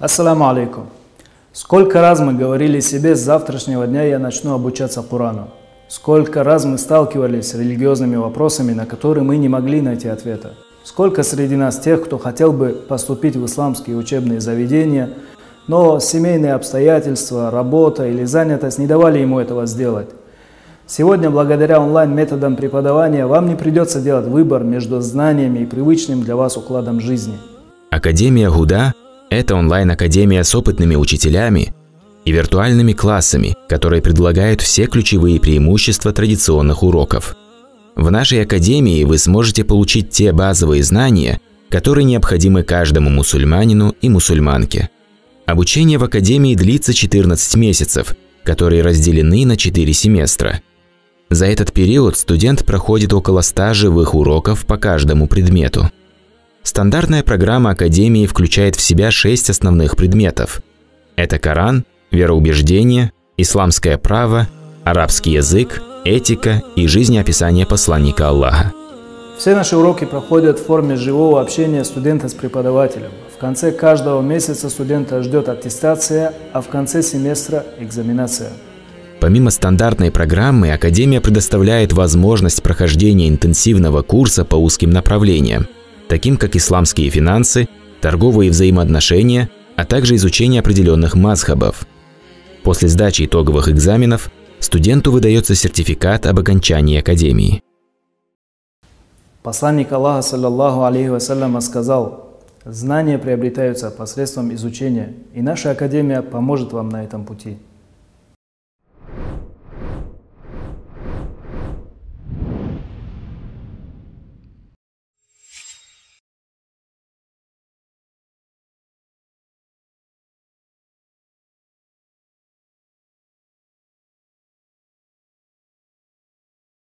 Ассаламу алейкум. Сколько раз мы говорили себе, с завтрашнего дня я начну обучаться Корану. Сколько раз мы сталкивались с религиозными вопросами, на которые мы не могли найти ответа. Сколько среди нас тех, кто хотел бы поступить в исламские учебные заведения, но семейные обстоятельства, работа или занятость не давали ему этого сделать. Сегодня, благодаря онлайн-методам преподавания, вам не придется делать выбор между знаниями и привычным для вас укладом жизни. Академия Гуда – это онлайн-академия с опытными учителями и виртуальными классами, которые предлагают все ключевые преимущества традиционных уроков. В нашей академии вы сможете получить те базовые знания, которые необходимы каждому мусульманину и мусульманке. Обучение в академии длится 14 месяцев, которые разделены на 4 семестра. За этот период студент проходит около 100 живых уроков по каждому предмету. Стандартная программа Академии включает в себя 6 основных предметов. Это Коран, вероубеждение, исламское право, арабский язык, этика и жизнеописание посланника Аллаха. Все наши уроки проходят в форме живого общения студента с преподавателем. В конце каждого месяца студента ждет аттестация, а в конце семестра – экзаменация. Помимо стандартной программы, Академия предоставляет возможность прохождения интенсивного курса по узким направлениям, таким как исламские финансы, торговые взаимоотношения, а также изучение определенных мазхабов. После сдачи итоговых экзаменов студенту выдается сертификат об окончании Академии. Посланник Аллаха, саллаллаху алейхи вассаляма, сказал: «Знания приобретаются посредством изучения, и наша Академия поможет вам на этом пути».